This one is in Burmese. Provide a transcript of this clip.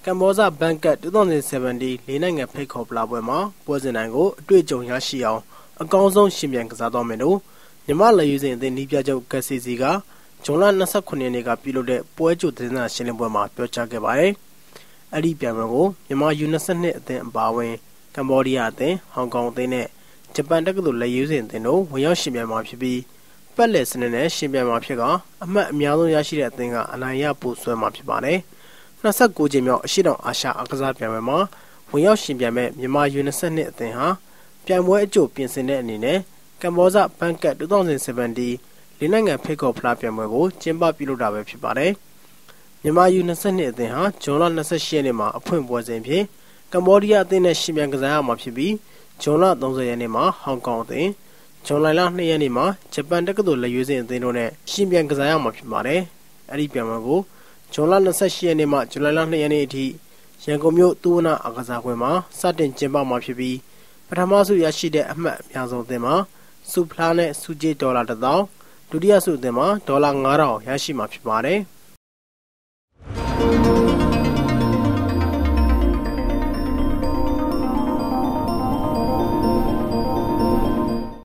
KBZ Bank Cup 2017 လေးနိုင်ငံဖိတ်ခေါ်ပလာပွဲမှာပွဲစဉ်တိုင်းကိုအတွေ့အကြုံရရှိအောင်အကောင်းဆုံးရှင်ပြန်ကစားသွားမယ်လို့မြန်မာလက်ရွေးစင်အသင်းနီးပြချုပ် KBZ ကဇွန်လ 29 ရက်နေ့ကပြုလုပ်တဲ့ပွဲကြိုသတင်းစာရှင်းလင်းပွဲမှာပြောကြားခဲ့ပါတယ်။အဲ့ဒီပြိုင်ပွဲကိုမြန်မာ U22 အသင်းအပါအဝင်ကမ္ဘောဒီးယားအသင်း၊ဟောင်ကောင်အသင်းနဲ့ဂျပန်တက္ကသိုလ်လက်ရွေးစင်အသင်းတို့ဝင်ရောက်ရှင်ပြန်မှာဖြစ်ပြီးပတ်လည်စနစ်နဲ့ရှင်ပြန်မှာဖြစ်ကအမှတ်အများဆုံးရရှိတဲ့အသင်းကအနိုင်ရပို့ဆွဲမှာဖြစ်ပါတယ်။29 ကြိမ်မြောက်အရှေ့တောင်အာရှအားကစားပြိုင်ပွဲမှာဝင်ရောက်ရှင်ပြိုင်မဲ့မြန်မာ U22 အသင်းဟာပြိုင်ပွဲအကြိုပြင်ဆင်တဲ့အနေနဲ့ KBZ Bank Cup 2017 လေးနိုင်ငံဖိတ်ခေါ်ဖလားပြိုင်ပွဲကိုကျင်းပပြုလုပ်တာပဲဖြစ်ပါတယ်။မြန်မာ U22 အသင်းဟာဇွန်လ 28 ရက်နေ့မှာအဖွင့်ပွဲစဉ်ဖြင့်ကမ္ဘောဒီးယားအသင်းနဲ့ရှင်ပြန်ကစားရမှာဖြစ်ပြီးဇွန်လ 30 ရက်နေ့မှာဟောင်ကောင်အသင်း၊ဇွန်လ 2 ရက်နေ့မှာဂျပန်တက္ကသိုလ်လက်ရွေးစင်အသင်းတို့နဲ့ရှင်ပြန်ကစားရမှာဖြစ်ပါတယ်။အဲ့ဒီပြိုင်ပွဲကိုဇွန်လ 28 ရက်နေ့မှဇူလိုင်လ 2 ရက်နေ့အထိရန်ကုန်မြို့သုဝဏအားကစားကွင်းမှာစတင်ကျင်းပမှာဖြစ်ပြီးပထမဆုရရှိတဲ့အမှတ်အများဆုံးအသင်းမှာစုဖလားနဲ့စုကြေးဒေါ်လာ 1000 ဒုတိယဆုအသင်းမှာဒေါ်လာ 9000 ရရှိမှာဖြစ်ပါတယ်။